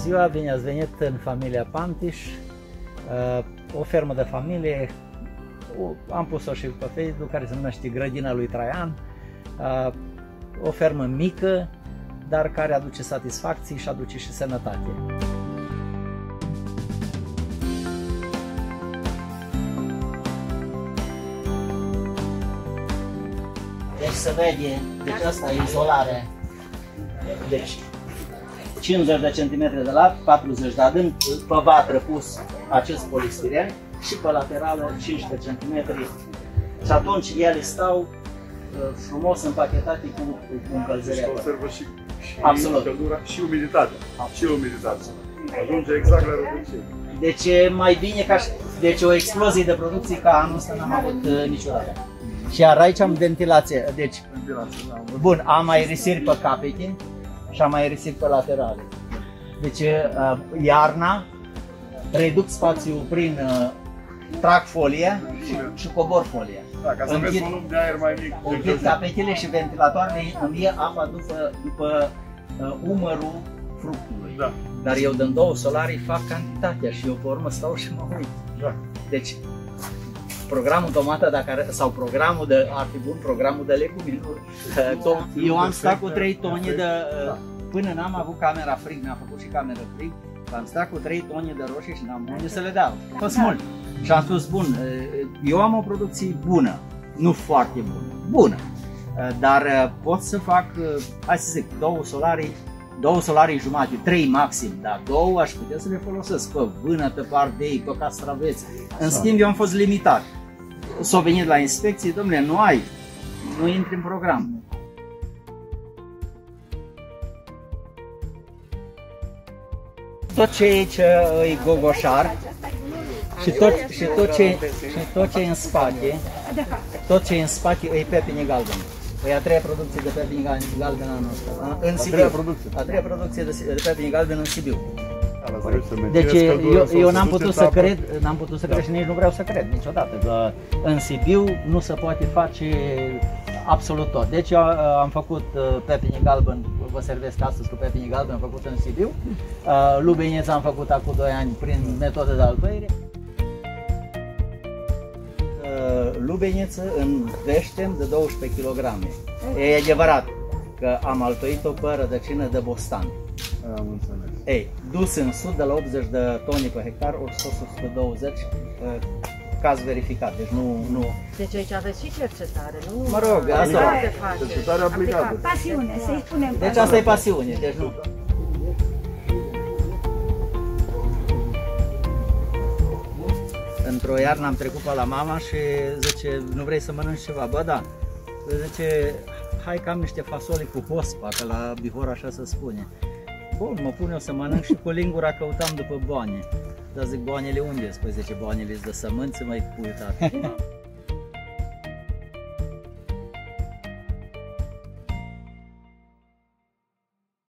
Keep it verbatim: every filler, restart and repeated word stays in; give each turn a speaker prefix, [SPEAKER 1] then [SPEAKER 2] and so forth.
[SPEAKER 1] ziua, bine ați venit în familia Pantiș, o fermă de familie, am pus-o și pe Facebook, care se numește Grădina lui Traian, o fermă mică, dar care aduce satisfacții și aduce și sănătate. Deci se vede, deci asta e izolare, deci cincizeci de centimetri de lat, patruzeci de adânc, pe vatră pus acest polistiren și pe laterală cincisprezece centimetri. Și atunci ele stau frumos împachetate cu, cu încălzirea.
[SPEAKER 2] Și conservă și, și
[SPEAKER 1] absolut.
[SPEAKER 2] Căldura și umiditatea. Și umiditatea. Ajunge exact la rădăcini.
[SPEAKER 1] Deci e mai bine ca și, deci o explozie de producție ca anul ăsta n-am avut uh, niciodată. Și iar aici am ventilație, deci
[SPEAKER 2] Ventilație, da,
[SPEAKER 1] bun, am aerisiri pe capete și am aerisiri pe laterale. Deci uh, iarna reduc spațiul prin uh, trag folia și, și cobor folia.
[SPEAKER 2] Da, ca să închid, vezi volum de aer mai mic.
[SPEAKER 1] Închid capetele și ventilatoarele îmi ia apa după, după uh, umărul fructului.
[SPEAKER 2] Da.
[SPEAKER 1] Dar eu dând două solarii fac cantitatea și eu pe urmă stau și mă uit.
[SPEAKER 2] Da.
[SPEAKER 1] Deci programul tomată, dacă, sau programul de, ar fi bun, programul de legume. Eu am stat cu trei tone de, până n-am avut camera frig, mi-am făcut și camera frig, am stat cu trei tone de roșii și n-am unde să le dau. Fost mult. Și am spus, bun, eu am o producție bună, nu foarte bună, bună, dar pot să fac, hai să zic, două solarii, două solarii jumate, trei maxim, dar două aș putea să le folosesc pe vânătă, pe ardei, pe castraveți. În schimb, eu am fost limitat. S-au venit la inspecție, domnule, nu ai, nu intri în program. Tot ce e aici e gogoșar și tot, și, tot ce, și tot ce e în spate, tot ce e în spate e pepene galben. E a treia producție de pepene galben anul ăsta, în Sibiu. A treia producție, a treia producție de, de pepene galben în Sibiu. Deci eu, eu n-am putut să cred, n-am putut să cred și nici nu vreau să cred niciodată că în Sibiu nu se poate face absolut tot. Deci eu am făcut pepene galben, vă servesc astăzi cu pepene galben, am făcut în Sibiu. Lubenița am făcut acum doi ani prin metodă de albăire. Lubeniță în veștem de douăsprezece kilograme. E adevărat că am altoit-o pe rădăcină de bostan.
[SPEAKER 2] Am înțeles.
[SPEAKER 1] Ei, dus în sud de la optzeci de tone pe hectar, o sută douăzeci, caz verificat, deci nu... nu...
[SPEAKER 3] Deci aici aveți și cercetare, nu?
[SPEAKER 1] Mă rog, asta...
[SPEAKER 2] Cercetare aplicată.
[SPEAKER 4] Pasiune, să-i spunem.
[SPEAKER 1] Deci asta e pasiune, deci nu... Într-o iarnă am trecut pe la mama și zice, nu vrei să mănânci ceva? Bă, da. Zice, hai că am niște fasole cu pospa, că la Bihor așa se spune. Bun, mă pun eu să mănânc și cu lingura căutam după boane. Dar zic, boanele unde? Păi zice, boanele-s de sămânță, mai pui, tată.